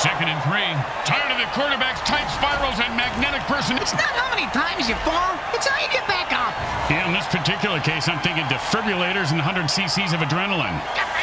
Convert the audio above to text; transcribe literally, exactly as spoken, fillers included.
Second and three. Tired of the quarterback's tight spirals and magnetic person. It's not how many times you fall, it's how you get back up. Yeah, in this particular case, I'm thinking defibrillators and one hundred cc's of adrenaline.